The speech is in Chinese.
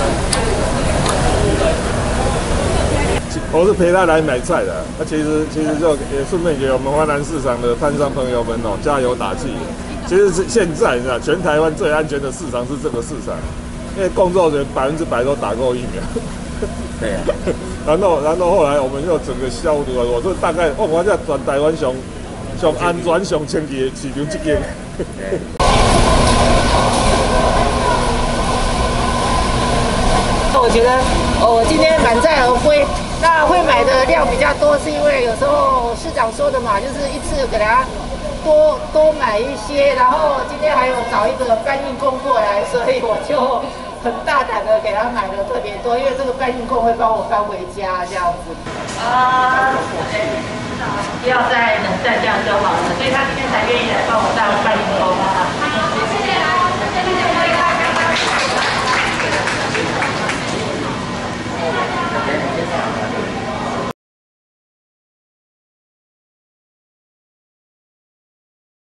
我是陪他来买菜的，那其实就也顺便给我们华南市场的摊商朋友们加油打气。其实是现在全台湾最安全的市场是这个市场，因为工作人员100%都打过疫苗。 对啊。 然后后来我们又整个消毒了，我说大概我这全台湾上安全上清洁的市场这间。 我觉得我今天满载而归，那会买的量比较多，是因为有时候市长说的嘛，就是一次给他多买一些，然后今天还有找一个搬运工过来，所以我就很大胆的给他买的特别多，因为这个搬运工会帮我搬回家这样子。 不要再冷战这样就好了，所以他今天才愿意来帮我当搬运工。